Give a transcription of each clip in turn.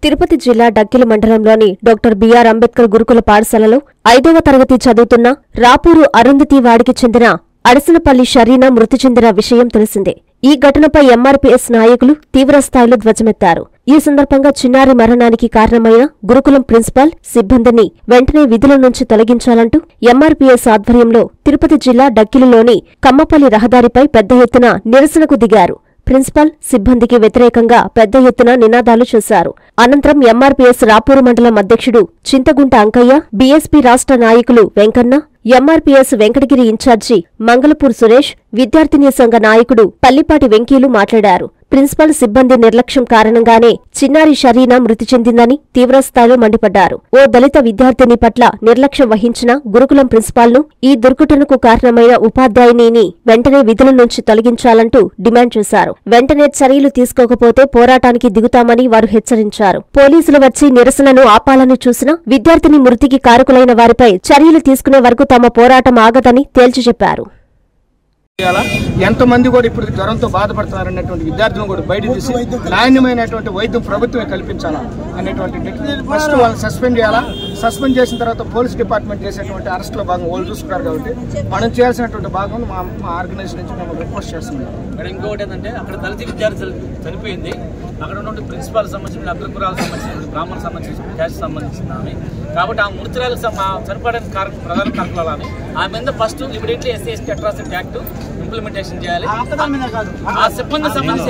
తిరుపతి జిల్లా డక్కిలి మండలంలోని doctor BR Ambedkar గురుకుల పాఠశాలలో 5వ తరగతి చదువుతున్న రాపూరు అరుంధతి వాడికి చెందిన అడసనపల్లి షరీనా మృతి చెందిన విషయం తెలిసిందే. ఈ ఘటనపై ఎంఆర్పీఎస్ నాయకులు తీవ్రస్థాయిలో ధ్వజమెత్తారు. ఈ సందర్భంగా చిన్నారి మరణానికి కారణమైన గురుకులం ప్రిన్సిపాల్, సిబ్బందిని వెంటనే విధుల నుంచి తొలగించాలంటూ ఎంఆర్పీఎస్ ఆధ్వర్యంలో తిరుపతి జిల్లా డక్కిలిలోని కమ్మపల్లి రహదారిపై పెద్ద ఎత్తున నిరసనకు దిగారు. ప్రిన్సిపాల్, సిబ్బందికి వ్యతిరేకంగా పెద్ద ఎత్తున నినాదాలు చేశారు. అనంతరం ఎంఆర్పీఎస్ రాపూరు మండలం అధ్యక్షుడు చింతగుంట అంకయ్య, బీఎస్పీ రాష్ట్ర నాయకులు వెంకన్న, ఎంఆర్పీఎస్ వెంకటగిరి ఇన్ఛార్జి మంగళపూర్ సురేష్, విద్యార్థినీ సంఘ నాయకుడు పల్లిపాటి వెంకీలు మాట్లాడారు. ప్రిన్సిపల్, సిబ్బంది నిర్లక్ష్యం కారణంగానే చిన్నారి షరీనా మృతి చెందిందని తీవ్రస్థాయిలో మండిపడ్డారు. ఓ దళిత విద్యార్థిని పట్ల నిర్లక్ష్యం వహించిన గురుకులం ప్రిన్సిపాల్ను, ఈ దుర్ఘటనకు కారణమైన ఉపాధ్యాయునిని వెంటనే విధుల నుంచి తొలగించాలంటూ డిమాండ్ చేశారు. వెంటనే చర్యలు తీసుకోకపోతే పోరాటానికి దిగుతామని వారు హెచ్చరించారు. పోలీసులు వచ్చి నిరసనను ఆపాలని చూసినా విద్యార్థిని మృతికి కారకులైన వారిపై చర్యలు తీసుకునే వరకు తమ పోరాటం ఆగదని తేల్చి చెప్పారు. ఎంతమంది కూడా ఇప్పుడు జ్వరంతో బాధపడుతున్నారనేటువంటి విద్యార్థులను కూడా బయట తీసి నాణ్యమైనటువంటి వైద్యం ప్రభుత్వమే కల్పించాలా అనేటువంటి ఫస్ట్ వాళ్ళని సస్పెండ్ చేయాలా. సస్పెండ్ చేసిన తర్వాత పోలీస్ డిపార్ట్మెంట్ చేసేటువంటి అరెస్ట్లో భాగం వాళ్ళు చూసుకున్నారు. కాబట్టి మనం చేయాల్సినటువంటి భాగం మా ఆర్గనైజేషన్ నుంచి మేము రిక్వెస్ట్ చేస్తున్నాం. ఇక్కడ ఇంకొకటి ఏంటంటే, అక్కడ దళిత విద్యార్థి చనిపోయింది. అక్కడ ఉన్న ప్రిన్సిపాల్ సంబంధించిన, అగ్రకురాలకు సంబంధించిన, బ్రాహ్మణ్ సంబంధించిన, క్యాస్ట్ సంబంధించిన ఆమె. కాబట్టి ఆ మృతురాలకు చనిపోవడానికి ప్రధాన కారకులని ఆమె మీద first immediately SC ST atrocity act implementation చేయాలి. ఆ సిబ్బంది సంబంధించి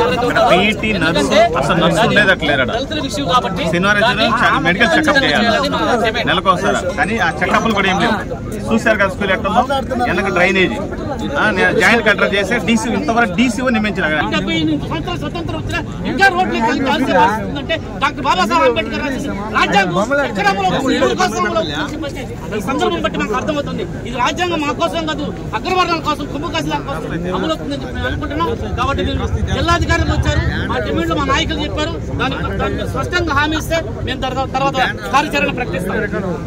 దళితుల విషయం కాబట్టి మెడికల్ చెకప్ చేయాలి నెలకోసారి. కానీ ఆ చెకప్లు కూడా ఏం లేవు. చూశారు కదా స్కూల్ ఎక్కడ వెనక డ్రైనేజీ జాయింట్ కట్టర్ చేసి డీసీ ఇంతవరకు డీసీఓ నియమించిన స్వతంత్రం వచ్చిన ఇంకా రోడ్లు డాక్టర్ బాబాసాహెబ్ అంబేద్కర్ సందర్భం బట్టి నాకు అర్థమవుతుంది. ఇది రాజ్యాంగం మా కోసం కాదు, అగ్రవర్ణాల కోసం, కుంభకాశుల కోసం అమలవుతుందని చెప్పి మేము అనుకుంటున్నాం. కాబట్టి జిల్లాధికారులు వచ్చారు, మా డిమాండ్లు మా నాయకులు చెప్పారు. దానికి స్పష్టంగా హామీ ఇస్తే మేము తర్వాత కార్యాచరణ ప్రకటిస్తాం.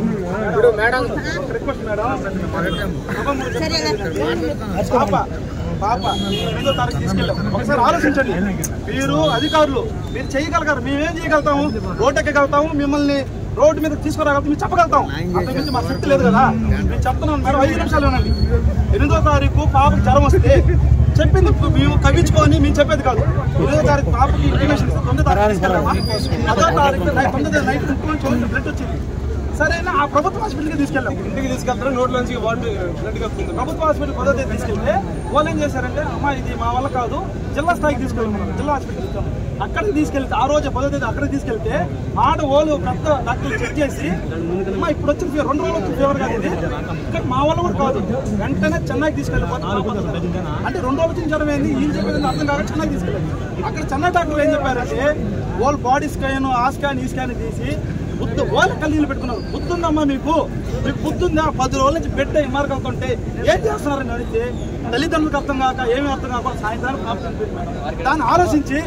ఒకసారి ఆలోచించండి. మీరు అధికారులు, మీరు చేయగలగారు, మేమేం చేయగలుగుతాము? రోడ్డు ఎక్కగలుగుతాము, మిమ్మల్ని రోడ్డు మీద తీసుకురాగలుగుతాం, మేము చెప్పగలుగుతాం. అంతకుమించి మా శక్తి లేదు కదా. మేము చెప్తున్నాం మేడం, 5 నిమిషాలు ఉండండి. 8వ తారీఖు పాపకి జ్వరం వస్తే చెప్పింది మేము కవించుకొని మేము చెప్పేది కాదు. 8వ తారీఖు పాపకి ఇంటిమేషన్ ఇస్తే 9వ తారీఖు తీసుకెళ్ళామా? 10వ తారీఖు నైట్ బ్లడ్ వచ్చింది. సరేనా, ఆ ప్రభుత్వ హాస్పిటల్కి తీసుకెళ్ళాం. ఇంటికి తీసుకెళ్తారు, నోట్లో నుంచి బ్లడ్ కప్పుతుంది. ప్రభుత్వ హాస్పిటల్ 10వ తేదీ తీసుకెళ్తే వాళ్ళు ఏం చేశారంటే, అమ్మా ఇది మా వల్ల కాదు, జిల్లా స్థాయికి తీసుకెళ్ళాం. జిల్లా హాస్పిటల్ తీసుకెళ్ళాం. అక్కడికి తీసుకెళ్తే ఆ రోజు 10వ తేదీ అక్కడికి తీసుకెళ్తే వాళ్ళు పెద్ద డాక్టర్లు చెక్ చేసి, అమ్మా ఇప్పుడు వచ్చిన ఫీవర్ 2 రోజులు వచ్చిన ఫీవర్ కాదు ఇది, ఇక్కడ మా వల్ల కూడా కాదు, వెంటనే చెన్నైకి తీసుకెళ్ళిపోతాం. అంటే 2 రోజులు వచ్చిన జ్వరం ఏంది, ఏం చెప్పేది అర్థం కాక చెన్నైకి తీసుకెళ్ళారు. అక్కడ చెన్నై డాక్టర్లు ఏం చెప్పారంటే, వాళ్ళు బాడీ స్కాన్, ఆ స్కాన్, ఈ స్కాన్ తీసి వాళ్ళ కళ్ళీళ్ళు పెట్టుకున్నారు. బుద్ధుందమ్మా మీకు బుద్ధుందా? 10 రోజుల నుంచి బిడ్డ ఎంఆర్ వెళ్తుంటే ఏం చేస్తున్నారని అడిగితే తల్లిదండ్రులకు అర్థం కాక, ఏమీ అర్థం కాకుండా సాయంత్రం దాన్ని ఆలోచించి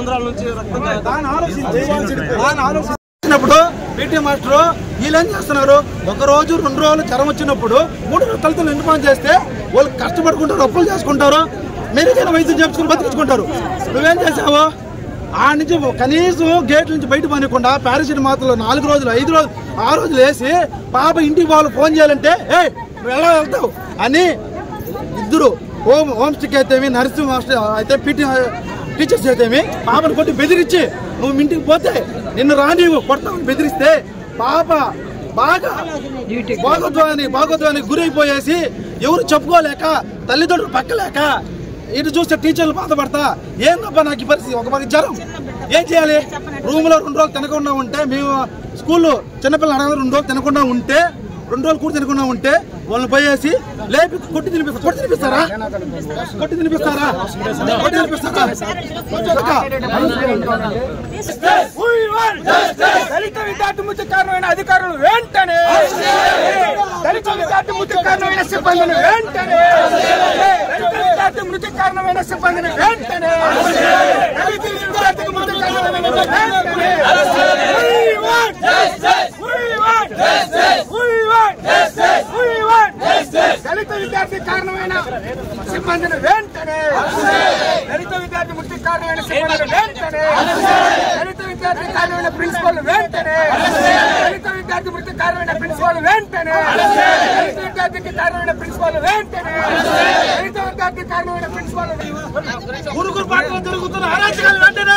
ఆలోచించినప్పుడు పీటీ మాస్టరు వీళ్ళు ఏం చేస్తున్నారు, 1 రోజు 2 రోజులు జ్వరం వచ్చినప్పుడు 3 రోజులు తల్లిదండ్రులు ఇన్ఫార్మ్ చేస్తే వాళ్ళు కష్టపడుకుంటారు, అప్పులు చేసుకుంటారు, మెరుగైన వైద్యం చేయించుకుని బతికించుకుంటారు. నువ్వేం చేసావు? ఆ నుంచి కనీసం గేట్ల నుంచి బయట పనికుండా పారాసిట్ మాత్రలు 4 రోజులు, 5 రోజులు, 6 రోజులు వేసి పాప ఇంటికి వాళ్ళు ఫోన్ చేయాలంటే నువ్వు ఎలా వెళ్తావు అని ఇద్దరు హోమ్ స్టిక్ అయితేమి, నర్సింగ్ మాస్టర్ అయితే, పీటీ టీచర్స్ అయితేమి పాపను కొట్టి బెదిరించి నువ్వు ఇంటికి పోతే నిన్ను రానివ్వు కొడతామని బెదిరిస్తే పాప బాగా భాగోద్వానికి గురైపోయేసి ఎవరు చెప్పుకోలేక, తల్లిదండ్రులు పక్కలేక, ఇటు చూస్తే టీచర్లు బాధపడతా, ఏందబ్బా నాకు ఈ పరిస్థితి, ఒక పది జ్వరం ఏం చేయాలి? రూమ్లో 2 రోజులు తినకుండా ఉంటే, మేము స్కూల్లో చిన్నపిల్లలు అడగలు 2 రోజులు తినకుండా ఉంటే, 2 రోజులు కూడా తినకుండా ఉంటే వాళ్ళని పోయేసి లేపి కొట్టి తినిపిస్తారా? దళిత విద్యార్థి మృతి కారణమైన అధికారులు వెంటనే, దళిత విద్యార్థి మృతి కారణమైన సిబ్బందిని వెంటనే, దళిత విద్యార్థి మృతి కారణమైన సిబ్బందిని వెంటనే, దళిత విద్యార్థికి మృతి కారణమైన వెంటనే, దళిత విద్యార్థి కారణమైన సిబ్బందిని వెంటనే, దళిత విద్యార్థి మృతి కారణమైన సిబ్బందిని వెంటనే, దళిత విద్యార్థి కారణమైన కారణమైన ప్రిన్సిపల్ వెంటనే, దళిత విద్యార్థి మృతి కారణమైన ప్రిన్సిపల్ వెంటనే, దళిత విద్యార్థికి కారణమైన ప్రిన్సిపల్ వెంటనే, దళిత విద్యార్థి కారణమైన ప్రిన్సిపల్ గురుకుల పాఠశాల జరుగుతున్న అరాచకాలు వెంటనే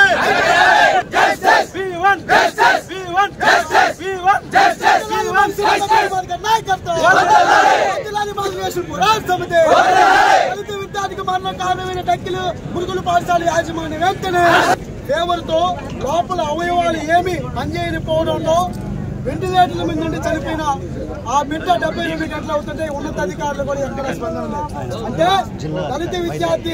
దళిత విద్యార్థికి మరణ కారణమైన టెక్కిలు గురుకుల పాఠశాల యాజమాన్యం వెంటనే ఫేవర్తో లోపల అవయవాలు ఏమి పనిచేయకపోవడంలో వెంటిలేటర్ల మీద నుండి చనిపోయిన ఆ బిడ్డ 72 గంటలు అవుతుంటే ఉన్నతాధికారులు కూడా ఎక్కడ స్పందన లేదు. అంటే దళిత విద్యార్థి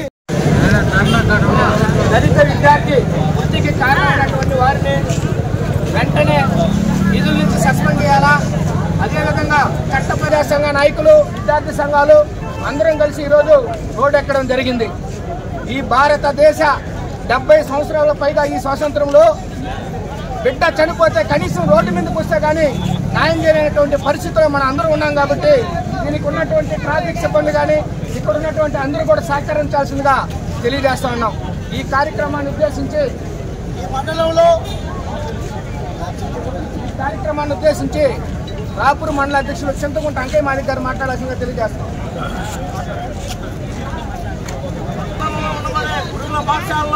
వృత్తికి కారణమైనటువంటి వారిని వెంటనే విధుల నుంచి సస్పెండ్ చేయాలా. అదేవిధంగా చట్టప్రజా సంఘ నాయకులు, విద్యార్థి సంఘాలు అందరం కలిసి ఈరోజు రోడ్డు ఎక్కడం జరిగింది. ఈ భారతదేశ 70 సంవత్సరాల పైగా ఈ స్వాతంత్రంలో బిడ్డ చనిపోతే కనీసం రోడ్డు మీదకి వస్తే కానీ న్యాయం చేయలేనటువంటి పరిస్థితుల్లో మనం అందరూ ఉన్నాం. కాబట్టి దీనికి ఉన్నటువంటి ట్రాఫిక్ సిబ్బంది కానీ ఇక్కడ ఉన్నటువంటి అందరూ కూడా సహకరించాల్సిందిగా తెలియజేస్తా ఉన్నాం. ఈ కార్యక్రమాన్ని ఉద్దేశించి రాపూర్ మండల అధ్యక్షులు చింతకుంట అంకయ్య మాణిక్ గారు మాట్లాడాల్సిందిగా తెలియజేస్తాం. పాఠశాలలో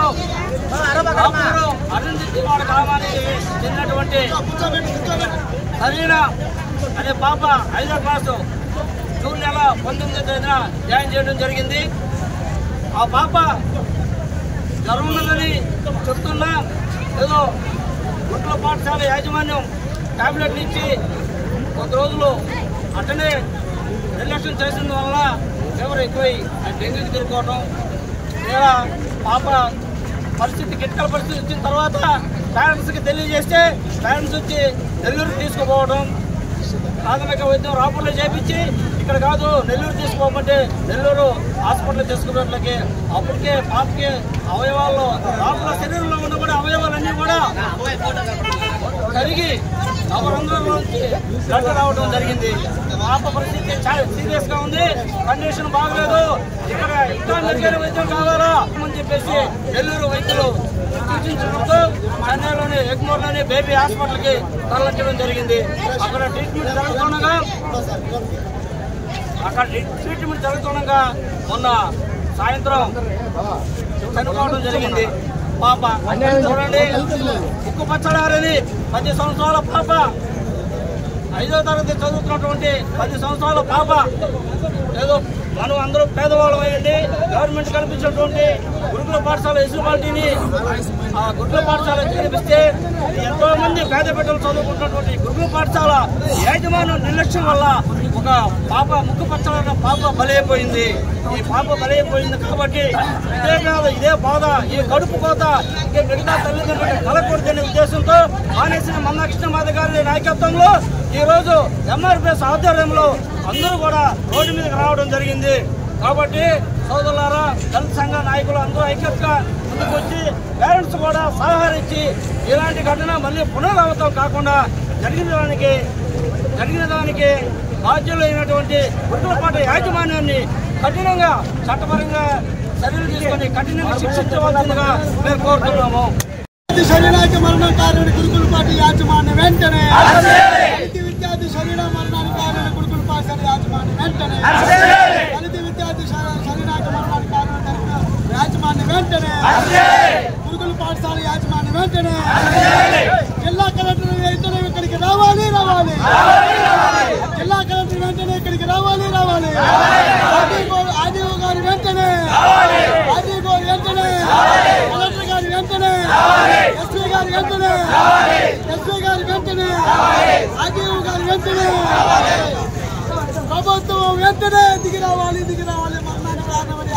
అరుంధతి గ్రామానికి చెందినటువంటి సరీనా అనే పాప 5వ క్లాసు జూన్ నెల 19వ తేదీన జాయిన్ చేయడం జరిగింది. ఆ పాప జ్వరం ఉన్నదని చెప్తున్నా ఏదో గురుకుల పాఠశాల యాజమాన్యం టాబ్లెట్లు ఇచ్చి కొద్ది రోజులు అట్టనే నిర్లక్ష్యం చేసిన వల్ల ఫీవర్ ఎక్కువై డెంగ్యూకి తిరుగుకోవడం, లేదా పాప పరిస్థితి క్రిటికల్ పరిస్థితి వచ్చిన తర్వాత పేరెంట్స్కి తెలియజేస్తే పేరెంట్స్ వచ్చి నెల్లూరు తీసుకుపోవడం, ప్రాథమిక వైద్యం రాపూర్లో చేపించి ఇక్కడ కాదు నెల్లూరు తీసుకోమంటే నెల్లూరు హాస్పిటల్ తీసుకున్నట్లకి అప్పటికే పాపకి అవయవాల్లో లోపల శరీరంలో ఉన్న కూడా అవయవాలన్నీ కూడా కరిగి నవరంధ్రంలోంచి బ్లడ్ రావడం జరిగింది. పాప పరిస్థితి చాలా సీరియస్ గా ఉంది, కండిషన్ బాగలేదు, ఇక్కడ ఇంకా మెరుగైన వైద్యం కావాలా అని చెప్పేసి నెల్లూరు వైద్యులు సూచించడంతో చెన్నైలోని ఎగ్మోర్లోని బేబీ హాస్పిటల్కి తరలించడం జరిగింది. అక్కడ ట్రీట్మెంట్ జరుగుతుండగా మొన్న సాయంత్రం చనిపోవడం జరిగింది. పాప చూడండి, ఉక్కు పచ్చడారని 10 సంవత్సరాల పాప, 5వ తరగతి చదువుతున్నటువంటి 10 సంవత్సరాల పాప, ఏదో మనం అందరూ పేదవాళ్ళం అయ్యండి, గవర్నమెంట్ కల్పించినటువంటి గురుకుల పాఠశాల ఎస్యూపాలిటీని ఆ గురుకుల పాఠశాల చేర్పిస్తే ఎంతో మంది పేద బిడ్డలు చదువుకుంటున్నటువంటి గురుకుల పాఠశాల యాజమాన్యం నిర్లక్ష్యం వల్ల ఒక పాప ముక్కు పచ్చల పాప బలైపోయింది. ఈ పాప బలైపోయింది కాబట్టి ఇదే బాధ, ఈ కడుపు కోత ఇంకా మిగతా తల్లిదండ్రులు కలకూడదనే ఉద్దేశంతో మానేసిన మందాకృష్ణ మాధవ్ గారి నాయకత్వంలో ఈ రోజు ఎంఆర్పిఎస్ ఆధ్వర్యంలో అందరూ కూడా రోడ్డు మీదకి రావడం జరిగింది. కాబట్టి సోదరులారా, దళిత సంఘ నాయకులు అందరూ ఐక్యతగా ముందుకొచ్చి పేరెంట్స్ కూడా సహకరించి ఇలాంటి ఘటన మళ్ళీ పునరావృతం కాకుండా జరిగిన దానికి బాధ్యులైనటువంటి గురుకులపాఠ యాజమాన్యాన్ని కఠినంగా చట్టపరంగా చర్యలు తీసుకొని కఠినంగా శిక్షించవలసిందిగా మేము కోరుతున్నాము. శరీరానికి మరణం కారణమైన గురుకులపాఠ యాజమాన్యం వెంటనే, దళిత విద్యార్థి శరీర మరణానికి కారణమైన గురుకుల పాఠశాల యాజమాన్యం వెంటనే, దళిత విద్యార్థి శరీరానికి మరణానికి కారణమైన యాజమాన్యం వెంటనే, గురుకుల పాఠశాల యాజమాన్యం వెంటనే, జిల్లా కలెక్టర్ వెంటనే ఇక్కడికి రావాలి. జిల్లా కలెక్టర్ వెంటనే ఇక్కడికి రావాలి. ఆర్డీఓ గారి వెంటనే, కలెక్టర్ గారి వెంటనే, ఎస్పీ గారి వెంటనే, ఆర్డీఓ గారి వెంటనే, ప్రభుత్వం వెంటనే దిగి రావాలి. మరణానికి కారణమని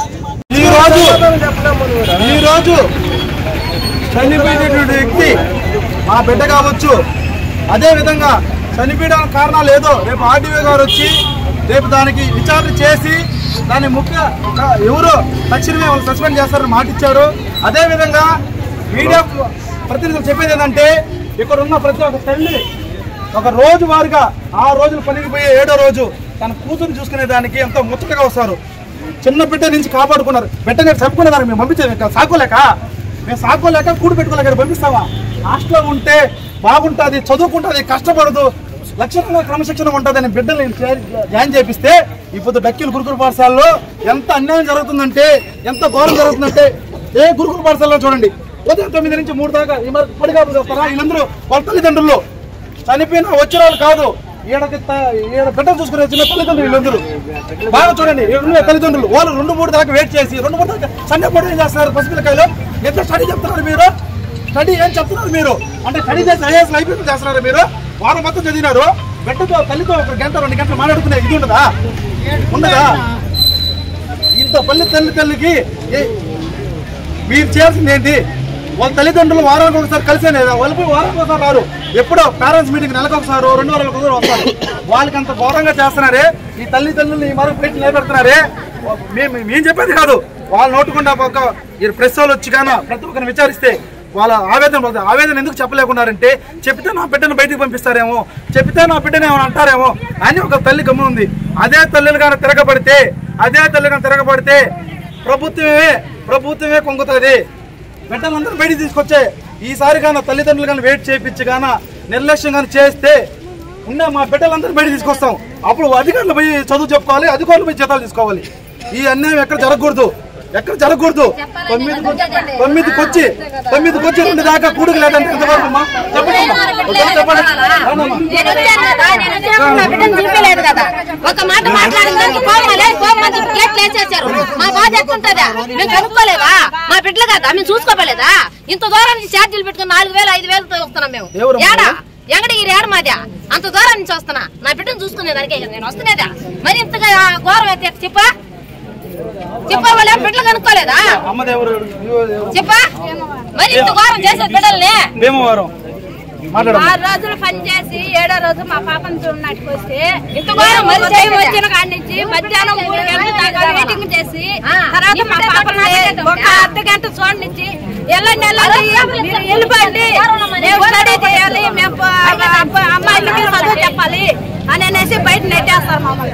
ఈరోజు చనిపోయినటువంటి వ్యక్తి మా బిడ్డ కావచ్చు. అదేవిధంగా చనిపోయడానికి కారణాలు ఏదో రేపు ఆర్డీఓ గారు వచ్చి రేపు దానికి విచారణ చేసి దాన్ని ఎవరో తక్షణమే వాళ్ళు సస్పెండ్ చేస్తారని మాట ఇచ్చారు. అదేవిధంగా మీడియా ప్రతినిధులు చెప్పేది ఏంటంటే ఇక్కడ ఉన్న ప్రతి ఒక్క తల్లి ఒక రోజు వారుగా 6 రోజులు పనికి పోయి 7వ రోజు తన కూతురు చూసుకునే దానికి ఎంతో ముచ్చటగా వస్తారు. చిన్న బిడ్డ నుంచి కాపాడుకున్నారు. బిడ్డ నేను చంపుకునే దానికి మేము పంపించేది సాకోలేక కూడు పెట్టుకోలేక పంపిస్తావా? హాస్టల్లో ఉంటే బాగుంటుంది, చదువుకుంటుంది, కష్టపడదు, లక్షణంగా క్రమశిక్షణ ఉంటుందని బిడ్డల్ని జాయిన్ చేపిస్తే ఇప్పుడు డక్కిల గురుకుల పాఠశాలలో ఎంత అన్యాయం జరుగుతుందంటే, ఎంత ఘోరం జరుగుతుందంటే, ఏ గురుకుల పాఠశాలలో చూడండి ఉదయం 9 నుంచి 3 దాకా ఈ మరి పడిగాపులు చేస్తారా? వీళ్ళందరూ వాళ్ళ తల్లిదండ్రులు చనిపోయిన వచ్చిన వాళ్ళు కాదు, ఈడ బిడ్డలు చూసుకునే చిన్న తల్లిదండ్రులు వీళ్ళందరూ. బాగా చూడండి, తల్లిదండ్రులు వాళ్ళు 2-3 దాకా వెయిట్ చేసి 2-3 దాకా సండే పూట ఏం చేస్తున్నారు? పసిపిల్లకాయలు ఎంత స్టడీ చెప్తున్నారు మీరు? స్టడీ ఏం చెప్తున్నారు మీరు? అంటే స్టడీ చేసి ఐఏఎస్ అయిపోయి చేస్తున్నారు మీరు? వారం మొత్తం చదివినారు, బిడ్డతో తల్లితో 1 గంట 2 గంటలు మాట్లాడుకునే ఇది ఉండదా? ఇంత తల్లికి మీరు చేయాల్సింది ఏంటి? వాళ్ళ తల్లిదండ్రులు వారానికి ఒకసారి కలిసేనే, వాళ్ళకి వారానికి ఒకసారి రారు, ఎప్పుడో పేరెంట్స్ మీటింగ్ నెలకు ఒకసారి 2 వారాలకు ఒకసారి వస్తారు. వాళ్ళకి అంత ఘోరంగా చేస్తున్నారే, ఈ తల్లిదండ్రులు ఈ మరొక పెట్టి నిలబెడుతున్నారే. మేము చెప్పేది కాదు, వాళ్ళు నోటుకుండా ప్రెస్ వాళ్ళు వచ్చి కానీ ప్రతి ఒక్కరిని విచారిస్తే వాళ్ళ ఆవేదన ఎందుకు చెప్పలేకున్నారంటే, చెప్తే నా బిడ్డను బయటికి పంపిస్తారేమో, చెప్తే నా బిడ్డను ఏమైనా అంటారేమో అని ఒక తల్లి గమ్ము ఉంది. అదే తల్లిని కానీ తిరగబడితే ప్రభుత్వమే కొంగుతుంది. బిడ్డలందరూ బయటికి తీసుకొచ్చే ఈసారి కానీ తల్లిదండ్రులు కానీ వెయిట్ చేయించి కానీ నిర్లక్ష్యం కానీ చేస్తే మా బిడ్డలందరూ బయటికి తీసుకొస్తాం. అప్పుడు అధికారులు పోయి చదువు చెప్పుకోవాలి, అధికారులు పోయి జీతాలు తీసుకోవాలి. ఈ అన్యాయం ఎక్కడ జరగకూడదు. 9కి వచ్చి 2 దాకా కూడుకు లేదంటే ఎంతవరకు చెప్పండి. ఒక మాట మాట్లాడడానికి మా బాధ ఎట్లుంటదా? మేము కనుక్కోలేదా? మా బిడ్డలు కదా, మేము చూసుకోలేదా? ఇంత దూరం నుంచి ఛార్జీలు పెట్టుకుని 4,000-5,000 వస్తున్నాం మేము. ఎంగడగిరి ఏడ మాదా? అంత దూరం నుంచి వస్తున్నా, నా బిడ్డను చూసుకునేదానికే నేను వస్తున్నదా? మరి ఇంతగా ఘోరం అయితే చెప్పా వాళ్ళ బిడ్డలు కనుక్కోలేదా? చెప్పా మరి ఇంత ఘోరం చేసే బిడ్డల్ని 6 రోజులు పని చేసి 7వ రోజు మా పాపను చూడడానికి వస్తే ఇంత ఘోరం వచ్చిన కాడి నుంచి మధ్యాహ్నం 3 గంటల దాకా మీటింగ్ చేసి తర్వాత మా పాపను ఒక అర్ధగంట చూడనిచ్చి వెళ్ళిపోండి, మేము స్టడీ చేయాలి, మేము అమ్మాయిలకి చదువు చెప్పాలి అని అనేసి బయట నెట్టేస్తారు మమ్మల్ని.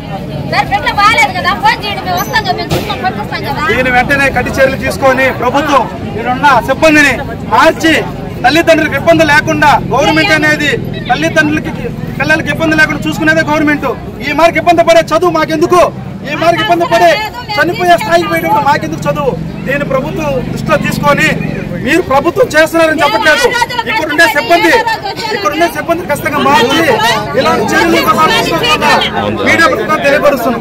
దీని వెంటనే కఠిన చర్యలు తీసుకొని ప్రభుత్వం మీరున్న సిబ్బందిని మార్చి తల్లిదండ్రులకు ఇబ్బంది లేకుండా, గవర్నమెంట్ అనేది తల్లిదండ్రులకి పిల్లలకి ఇబ్బంది లేకుండా చూసుకునేదే గవర్నమెంట్. ఈ మార్కి ఇబ్బంది పడే చదువు మాకెందుకు? ఈ మార్కి ఇబ్బంది పడే చనిపోయే స్థాయికి పోయేటప్పుడు మాకెందుకు చదువు? దీన్ని ప్రభుత్వం దృష్టిలో తీసుకొని, మీరు ప్రభుత్వం చేస్తున్నారని చెప్పట్లేదు, ఇక్కడుండే సిబ్బంది ఖచ్చితంగా మార్చి ఇలాంటి చర్యలు మీడియా తెలియపరుస్తున్నాం.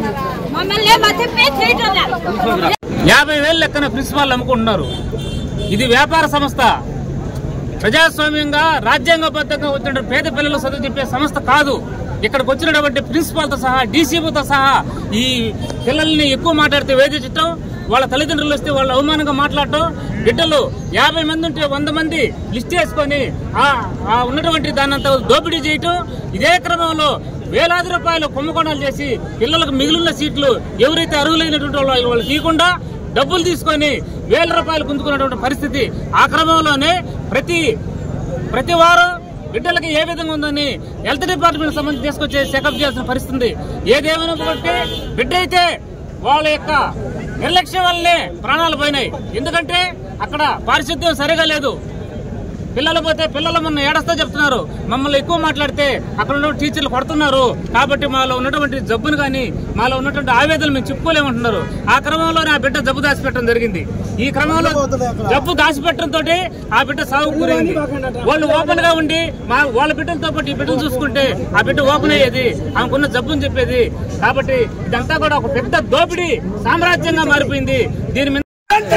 50,000 లెక్కన ప్రిన్సిపాల్ అమ్ముకుంటున్నారు. ఇది వ్యాపార సంస్థ, ప్రజాస్వామ్యంగా రాజ్యాంగబద్ధంగా వచ్చిన పేద పిల్లలు చదువు చెప్పే సంస్థ కాదు. ఇక్కడికి వచ్చినటువంటి ప్రిన్సిపాల్తో సహా డీసీపీతో సహా ఈ పిల్లల్ని ఎక్కువ మాట్లాడితే వేధించటం, వాళ్ళ తల్లిదండ్రులు వస్తే వాళ్ళు అవమానంగా మాట్లాడటం, బిడ్డలు 50 మంది ఉంటే 100 మంది లిస్ట్ వేసుకొని ఉన్నటువంటి దాన్నంతా దోపిడీ చేయటం. ఇదే క్రమంలో వేలాది రూపాయలు కుంభకోణాలు చేసి పిల్లలకు మిగిలిన సీట్లు ఎవరైతే అర్హులైనటువంటి వాళ్ళు తీయకుండా డబ్బులు తీసుకొని 1000 రూపాయలు గుంజుకున్నటువంటి పరిస్థితి. ఆ క్రమంలోనే ప్రతి వారం బిడ్డలకి ఏ విధంగా ఉందని హెల్త్ డిపార్ట్మెంట్ సంబంధించి తీసుకొచ్చే చెకప్ చేయాల్సిన పరిస్థితి. ఏదేమైనా బిడ్డ అయితే వాళ్ళ యొక్క నిర్లక్ష్యం వల్లనే ప్రాణాలు పోయినాయి. ఎందుకంటే అక్కడ పారిశుద్ధ్యం సరిగా లేదు. పిల్లలు పోతే పిల్లలు మొన్న ఏడస్తా చెప్తున్నారు, మమ్మల్ని ఎక్కువ మాట్లాడితే అక్కడ ఉన్న టీచర్లు కొడుతున్నారు, కాబట్టి మాలో ఉన్నటువంటి జబ్బును కానీ మాలో ఉన్నటువంటి ఆవేదనలు మేము చెప్పుకోలేమంటున్నారు. ఆ క్రమంలోనే ఆ బిడ్డ జబ్బు దాచిపెట్టడం జరిగింది. ఈ క్రమంలో జబ్బు దాచిపెట్టడంతో ఆ బిడ్డ సాగు గురైంది. వాళ్ళు ఓపెన్ గా ఉండి వాళ్ళ బిడ్డలతో పాటు ఈ బిడ్డను చూసుకుంటే ఆ బిడ్డ ఓపెన్ అయ్యేది, ఆమెకున్న జబ్బుని చెప్పేది. కాబట్టి ఇదంతా కూడా ఒక పెద్ద దోపిడీ సామ్రాజ్యంగా మారిపోయింది. దీని మీద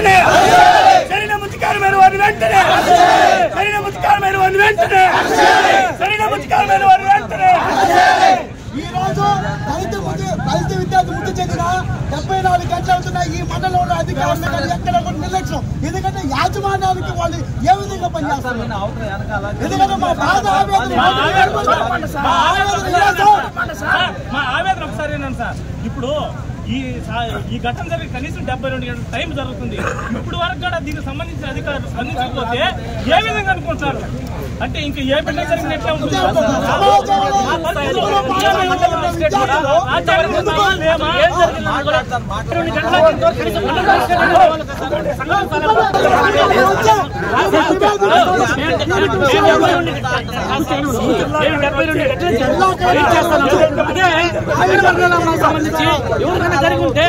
ఈ రోజు దళిత విద్యార్థి మృతి చెందిన 74 గంటలు అవుతున్న ఈ మండలంలో అధికారులు ఎక్కడ కూడా నిర్లక్ష్యం. ఎందుకంటే యాజమాన్యానికి వాళ్ళు ఏ విధంగా పనిచేస్తారు? ఎందుకంటే మా బాధ ఆవేదన ఒకసారి ఏంటంటే సార్, ఇప్పుడు ఈ ఘటన జరిగి కనీసం 72 గంటల టైం జరుగుతుంది. ఇప్పుడు వరకు కూడా దీనికి సంబంధించిన అధికారులు స్పందించకపోతే ఏ విధంగా అనుకుంటారు? అంటే ఇంకా ఏ బిడ్డ జరిగిన ఎట్లా ఉంటుంది? సంబంధించి ఎవరికైనా జరిగి ఉంటే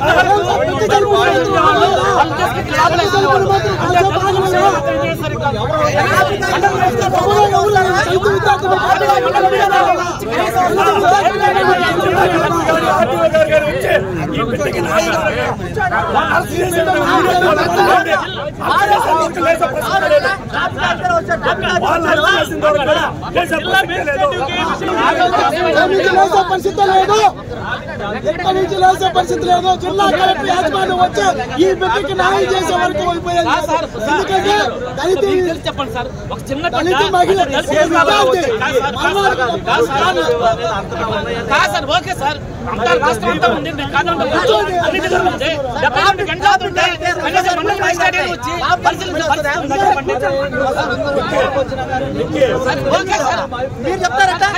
ఎక్కడి నుంచి లేసే పరిస్థితి లేదు. జిల్లా కలెక్టర్ యాజమాన్యం వచ్చి ఈ బిడ్డకి న్యాయం చేసే వరకు అయిపోయింది. ఎందుకంటే చెప్పండి సార్, ఒక చిన్న దళిత మహిళ ఓకే సార్, అంతా రాష్ట్రం అంతా ఉంది, కాదంటే గంటలు వచ్చి ఓకే సార్ మీరు చెప్తారంటే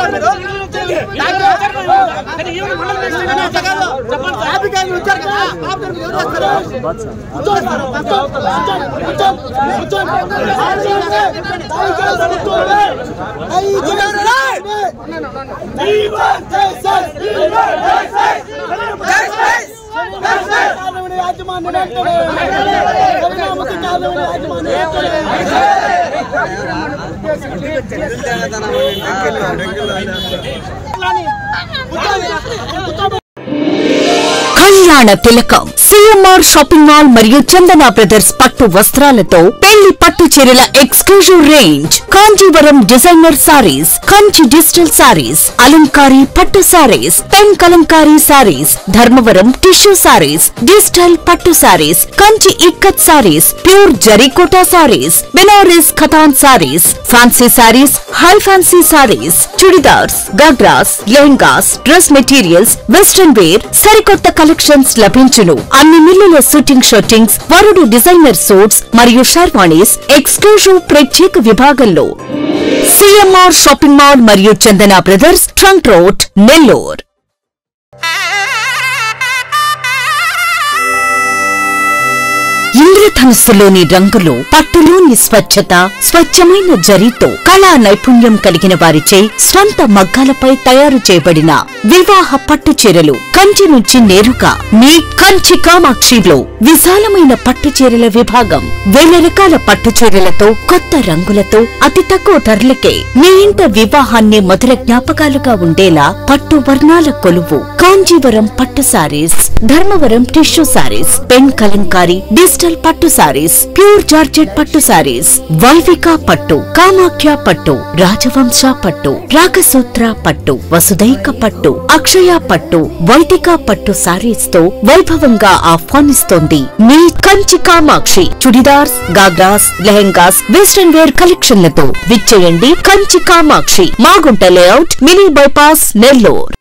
కళ్యాణ తిలకం సిఎంఆర్ షాపింగ్ మాల్ మరియు చందన బ్రదర్స్ పట్టు వస్త్రాలతో పెళ్లి పట్టు చీరల exclusive range, Kanjeevaram designer saris, Kanchi digital saris, అలంకారీ పట్టు saris, pen Kalamkari saris, Dharmavaram tissue saris, digital పట్టు సారీస్, కంచి ఇక్కత్ సారీస్, ప్యూర్ జరీకోటా సారీస్, బెనారస్ ఖతాన్ saris, fancy saris, high fancy saris, chudidars, ghagras, lehengas, dress materials, western wear, సరికొత్త కలెక్షన్స్ లభించును. అన్ని మిల్లుల షూటింగ్ షూటింగ్స్, వరుడు డిజైనర్ సూట్స్ మరియు షర్వాణీస్ ఎక్స్క్లూజివ్ ప్రత్యేక విభాగంలో సిఎంఆర్ షాపింగ్ మాల్ మరియు Chandana brothers, trunk road, Nellore. ఇంద్రధనుస్సులోని రంగులు, పట్టులోని స్వచ్ఛత, స్వచ్ఛమైన జరీతో కళా నైపుణ్యం కలిగిన వారిచే స్వంత మగ్గాలపై తయారు చేయబడిన వివాహ పట్టు చీరలు కంచి నుంచి నేరుగా మీ కంచి కామాక్షిలో విశాలమైన పట్టు చీరల విభాగం. వేల రకాల పట్టు చీరలతో, కొత్త రంగులతో, అతి తక్కువ ధరలకే మీ ఇంట వివాహాన్ని మధుర జ్ఞాపకాలుగా ఉండేలా పట్టు వర్ణాల కొలువు కాంజీవరం పట్టు saris, Dharmavaram tissue saris, pen Kalamkari, digital పట్టు సారీస్, ప్యూర్ జార్జెట్ పట్టు సారీస్, వైవిక పట్టు, కామాఖ్య పట్టు, రాజవంశ పట్టు, రాగసూత్ర పట్టు, వసుదైక పట్టు, అక్షయ పట్టు, వైదిక పట్టు సారీస్ తో వైభవంగా ఆహ్వానిస్తోంది మీ కంచి కామాక్షి. చుడిదార్స్, గాగ్రాస్, లెహంగాస్, వెస్టర్న్ వేర్ కలెక్షన్లతో విచ్చేయండి Kanchi Kamakshi, Magunta layout, mini bypass, Nellore.